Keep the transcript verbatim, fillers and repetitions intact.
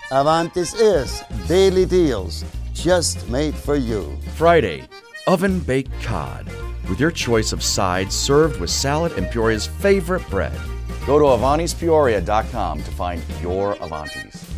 Avanti's is daily deals just made for you. Friday, oven-baked cod with your choice of sides served with salad and Peoria's favorite bread. Go to Avantis Peoria dot com to find your Avantis.